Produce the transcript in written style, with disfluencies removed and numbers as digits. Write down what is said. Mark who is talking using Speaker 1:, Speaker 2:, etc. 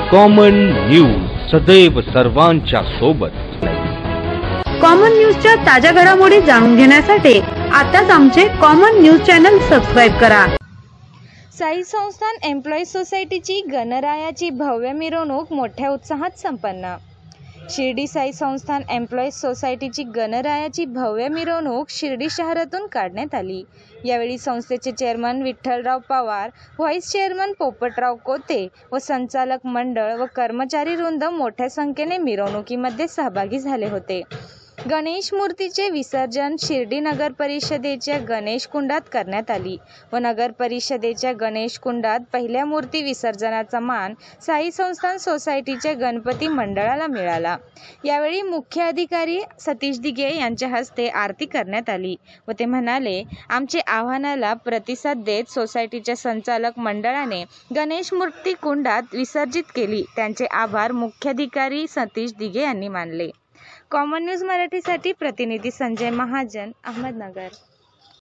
Speaker 1: Common news सदैव सर्वांच्या सोबत।
Speaker 2: कॉमन न्यूजच्या ताज्या घडामोडी जाणून घेण्यासाठी आताच आमचे कॉमन न्यूज चॅनल सबस्क्राइब करा।
Speaker 3: साई संस्थान एम्प्लॉईज सोसायटीची गणरायाची भव्य मिरवणूक मोठ्या उत्साहात संपन्न। शिर्डी साई संस्थान एम्प्लॉईज सोसायटीची गणरायाची भव्य मिरवणूक शिर्डी शहरातून काढण्यात आली। यावेळी संस्थेचे chairman Vitthalrao Pawar, vice chairman Popatrao Kote व संचालक मंडळ व कर्मचारी वृंद मोठ्या संख्येने मिरवणुकीमध्ये सहभागी झाले होते। गणेश मूर्तीचे विसर्जन शिर्डी नगर परिषदेच्या गणेश कुंडात करण्यात आली व नगर परिषदेच्या गणेश कुंडात पहिल्या मूर्ती विसर्जनाचा मान साई संस्थान सोसायटीच्या गणपती मंडळाला मिळाला। यावेळी मुख्य अधिकारी सतीश दिघे यांच्या हस्ते आरती करण्यात आली व ते म्हणाले, आमचे आव्हानाला प्रतिसाद देत सोसायटीच्या संचालक मंडळाने गणेश मूर्ती कुंडात विसर्जित केली। त्यांचे आभार मुख्याधिकारी सतीश दिघे यांनी मानले। कॉमन न्यूज मराठीसाठी प्रतिनिधी संजय महाजन, अहमदनगर।